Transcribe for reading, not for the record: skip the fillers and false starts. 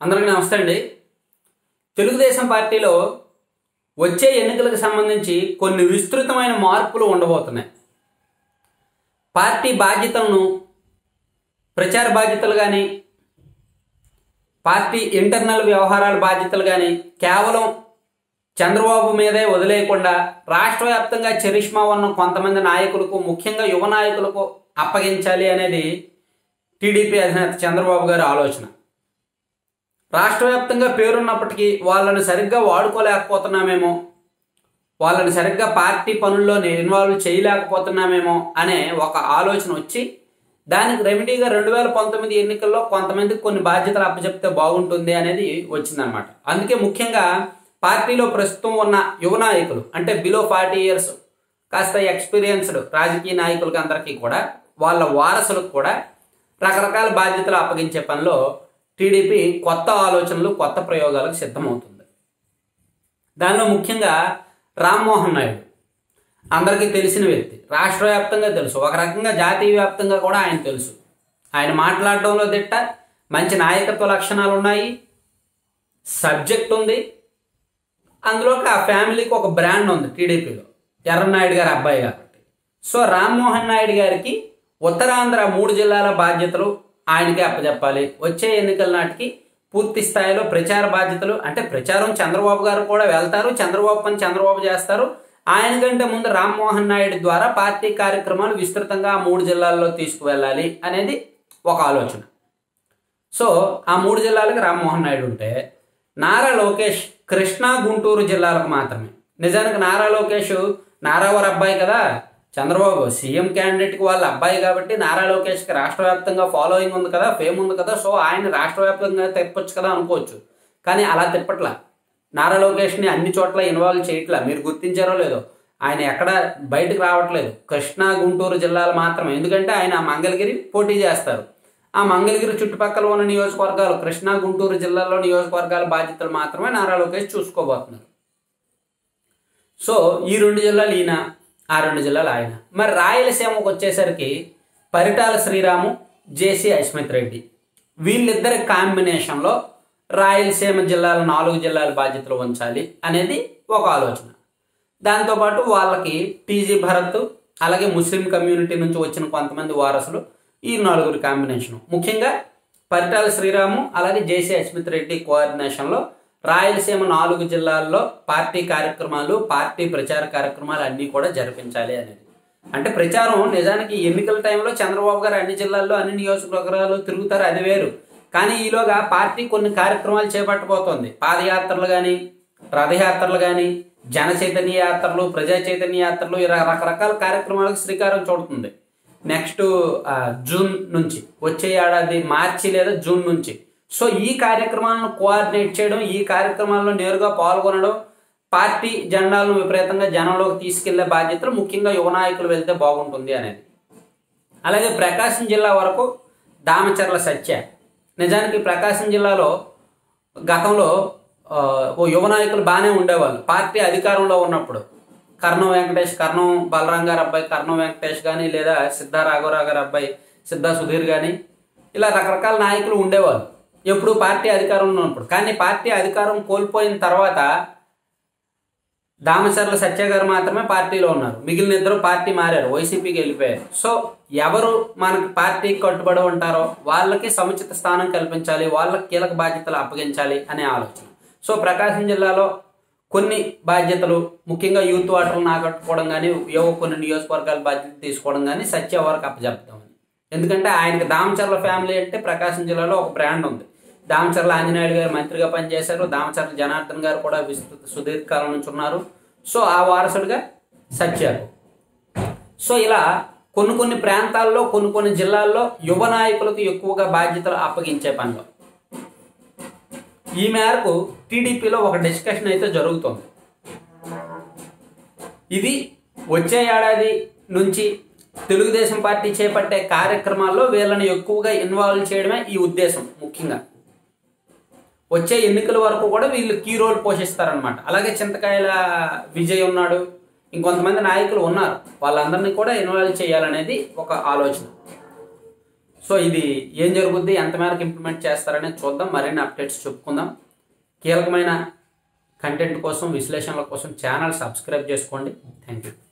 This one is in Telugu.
అందరికీ నమస్తే అండి. తెలుగుదేశం పార్టీలో వచ్చే ఎన్నికలకు సంబంధించి కొన్ని విస్తృతమైన మార్పులు ఉండబోతున్నాయి. పార్టీ బాధ్యతలను, ప్రచార బాధ్యతలు కానీ, పార్టీ ఇంటర్నల్ వ్యవహారాల బాధ్యతలు కానీ కేవలం చంద్రబాబు మీదే వదిలేయకుండా రాష్ట్ర వ్యాప్తంగా చరిష్మా ఉన్న కొంతమంది నాయకులకు, ముఖ్యంగా యువ నాయకులకు అప్పగించాలి అనేది టీడీపీ అధినేత చంద్రబాబు గారి ఆలోచన. రాష్ట్ర వ్యాప్తంగా పేరున్నప్పటికీ వాళ్ళని సరిగ్గా వాడుకోలేకపోతున్నామేమో, వాళ్ళని సరిగ్గా పార్టీ పనుల్లో ఇన్వాల్వ్ చేయలేకపోతున్నామేమో అనే ఒక ఆలోచన వచ్చి దానికి రెమెడీగా 2019 ఎన్నికల్లో కొంతమందికి కొన్ని బాధ్యతలు అప్పచెప్తే బాగుంటుంది అనేది వచ్చిందనమాట. అందుకే ముఖ్యంగా పార్టీలో ప్రస్తుతం ఉన్న యువ నాయకులు, అంటే బిలో 40 years కాస్త ఎక్స్పీరియన్స్డ్ రాజకీయ నాయకులకి అందరికీ కూడా, వాళ్ళ వారసులకు కూడా రకరకాల బాధ్యతలు అప్పగించే పనిలో టీడీపీ కొత్త ఆలోచనలు, కొత్త ప్రయోగాలకు సిద్ధమవుతుంది. దానిలో ముఖ్యంగా రామ్మోహన్ నాయుడు అందరికీ తెలిసిన వ్యక్తి, రాష్ట్ర వ్యాప్తంగా తెలుసు, ఒక రకంగా జాతీయ వ్యాప్తంగా కూడా ఆయన తెలుసు. ఆయన మాట్లాడడంలో దిట్ట, మంచి నాయకత్వ లక్షణాలు ఉన్నాయి, సబ్జెక్ట్ ఉంది, అందులోకి ఆ ఫ్యామిలీకి ఒక బ్రాండ్ ఉంది టీడీపీలో, ఎర్రనాయుడు గారి అబ్బాయి కాబట్టి. సో రామ్మోహన్ నాయుడు గారికి ఉత్తరాంధ్ర 3 జిల్లాల బాధ్యతలు ఆయనకే అప్పచెప్పాలి. వచ్చే ఎన్నికల నాటికి పూర్తి స్థాయిలో ప్రచార బాధ్యతలు, అంటే ప్రచారం చంద్రబాబు గారు కూడా వెళ్తారు, చంద్రబాబు పని చంద్రబాబు చేస్తారు. ఆయన కంటే ముందు రామ్మోహన్ నాయుడు ద్వారా పార్టీ కార్యక్రమాలు విస్తృతంగా 3 జిల్లాల్లో తీసుకువెళ్ళాలి అనేది ఒక ఆలోచన. సో ఆ 3 జిల్లాలకు రామ్మోహన్ నాయుడు ఉంటే, నారా లోకేష్ కృష్ణా, గుంటూరు జిల్లాలకు మాత్రమే. నిజానికి నారా లోకేష్ నారావారి అబ్బాయి కదా, చంద్రబాబు సీఎం క్యాండిడేట్కి వాళ్ళ అబ్బాయి కాబట్టి నారా లోకేష్కి రాష్ట్ర వ్యాప్తంగా ఫాలోయింగ్ ఉంది కదా, ఫేమ్ ఉంది కదా, సో ఆయన రాష్ట్ర వ్యాప్తంగా తిప్పొచ్చు కదా అనుకోవచ్చు. కానీ అలా తిప్పట్లా. నారా లోకేష్ని అన్ని చోట్ల ఇన్వాల్వ్ చేయట్లా. మీరు గుర్తించారో లేదో, ఆయన ఎక్కడ బయటకు రావట్లేదు. కృష్ణా, గుంటూరు జిల్లాలు మాత్రమే. ఎందుకంటే ఆయన మంగళగిరి పోటీ చేస్తారు. ఆ మంగళగిరి చుట్టుపక్కల ఉన్న నియోజకవర్గాలు, కృష్ణా, గుంటూరు జిల్లాల్లో నియోజకవర్గాల బాధ్యతలు మాత్రమే నారా లోకేష్ చూసుకోబోతున్నారు. సో ఈ 2 జిల్లాలు ఈయన, ఆ 2 జిల్లాలు ఆయన. మరి రాయలసీమకు వచ్చేసరికి పరిటాల శ్రీరాము, జేసీ అస్మిత్ రెడ్డి, వీళ్ళిద్దరి కాంబినేషన్లో రాయలసీమ జిల్లాల 4 జిల్లాల బాధ్యతలు ఉంచాలి అనేది ఒక ఆలోచన. దాంతోపాటు వాళ్ళకి టీజీ భరత్, అలాగే ముస్లిం కమ్యూనిటీ నుంచి వచ్చిన కొంతమంది వారసులు, ఈ 4 కాంబినేషను. ముఖ్యంగా పరిటాల శ్రీరాము అలాగే జేసీ అస్మిత్ రెడ్డి కోఆర్డినేషన్లో రాయలసీమ 4 జిల్లాల్లో పార్టీ కార్యక్రమాలు, పార్టీ ప్రచార కార్యక్రమాలు అన్నీ కూడా జరిపించాలి అనేది. అంటే ప్రచారం నిజానికి ఎన్నికల టైంలో చంద్రబాబు గారు అన్ని జిల్లాల్లో అన్ని నియోజకవర్గాలు తిరుగుతారు, అది వేరు. కానీ ఈలోగా పార్టీ కొన్ని కార్యక్రమాలు చేపట్టబోతోంది. పాదయాత్రలు కానీ, రథయాత్రలు కానీ, జన చైతన్య యాత్రలు, ప్రజా చైతన్య యాత్రలు, రకరకాల కార్యక్రమాలకు శ్రీకారం చుడుతుంది. నెక్స్ట్ జూన్ నుంచి, వచ్చే ఏడాది మార్చి లేదా జూన్ నుంచి. సో ఈ కార్యక్రమాలను కోఆర్డినేట్ చేయడం, ఈ కార్యక్రమాల్లో నేరుగా పాల్గొనడం, పార్టీ జెండాలను విపరీతంగా జనంలోకి తీసుకెళ్లే బాధ్యతలు ముఖ్యంగా యువ నాయకులు వెళ్తే బాగుంటుంది అనేది. అలాగే ప్రకాశం జిల్లా వరకు దామచర్ల సత్య. నిజానికి ప్రకాశం జిల్లాలో గతంలో ఓ యువ నాయకులు బాగానే ఉండేవాళ్ళు పార్టీ అధికారంలో ఉన్నప్పుడు. కర్ణం వెంకటేష్, కర్ణం బలరాం గారి అబ్బాయి కర్ణం వెంకటేష్ కానీ, లేదా సిద్ధా రాఘవరావు గారి అబ్బాయి సిద్ధా సుధీర్ కానీ, ఇలా రకరకాల నాయకులు ఉండేవాళ్ళు ఎప్పుడు పార్టీ అధికారంలో ఉన్నప్పుడు. కానీ పార్టీ అధికారం కోల్పోయిన తర్వాత దామచర్ల సత్య గారు మాత్రమే పార్టీలో ఉన్నారు. మిగిలిన ఇద్దరు పార్టీ మారారు, వైసీపీకి వెళ్ళిపోయారు. సో ఎవరు మనకి పార్టీకి కట్టుబడి ఉంటారో వాళ్ళకి సముచిత స్థానం కల్పించాలి, వాళ్ళకి కీలక బాధ్యతలు అప్పగించాలి అనే ఆలోచన. సో ప్రకాశం జిల్లాలో కొన్ని బాధ్యతలు, ముఖ్యంగా యూత్ వాటర్లను ఆకట్టుకోవడం కానీ, కొన్ని నియోజకవర్గాల బాధ్యత తీసుకోవడం కానీ సత్య వారికి అప్పచెప్తామని. ఎందుకంటే ఆయనకి దామచర్ల ఫ్యామిలీ అంటే ప్రకాశం జిల్లాలో ఒక బ్రాండ్ ఉంది. దామచర్ల ఆంజనేయులు గారు మంత్రిగా పనిచేశారు, దామచర్ల జనార్దన్ గారు కూడా సుదీర్ఘకాలం నుంచి ఉన్నారు. సో ఆ వారసుడిగా సత్యారు. సో ఇలా కొన్ని ప్రాంతాల్లో, కొన్ని జిల్లాల్లో యువ నాయకులకు ఎక్కువగా బాధ్యతలు అప్పగించే పనిలో ఈ మేరకు టీడీపీలో ఒక డిస్కషన్ అయితే జరుగుతుంది. ఇది వచ్చే ఏడాది నుంచి తెలుగుదేశం పార్టీ చేపట్టే కార్యక్రమాల్లో వీళ్ళని ఎక్కువగా ఇన్వాల్వ్ చేయడమే ఈ ఉద్దేశం. ముఖ్యంగా వచ్చే ఎన్నికల వరకు కూడా వీళ్ళు కీ రోల్ పోషిస్తారనమాట. అలాగే చింతకాయల విజయ్ ఉన్నాడు, ఇంకొంతమంది నాయకులు ఉన్నారు, వాళ్ళందరినీ కూడా ఇన్వాల్వ్ చేయాలనేది ఒక ఆలోచన. సో ఇది ఏం జరుగుద్ది, ఎంత మేరకు ఇంప్లిమెంట్ చేస్తారనేది చూద్దాం. మరిన్ని అప్డేట్స్ చెప్పుకుందాం. కీలకమైన కంటెంట్ కోసం, విశ్లేషణల కోసం ఛానల్ సబ్స్క్రైబ్ చేసుకోండి. Thank you.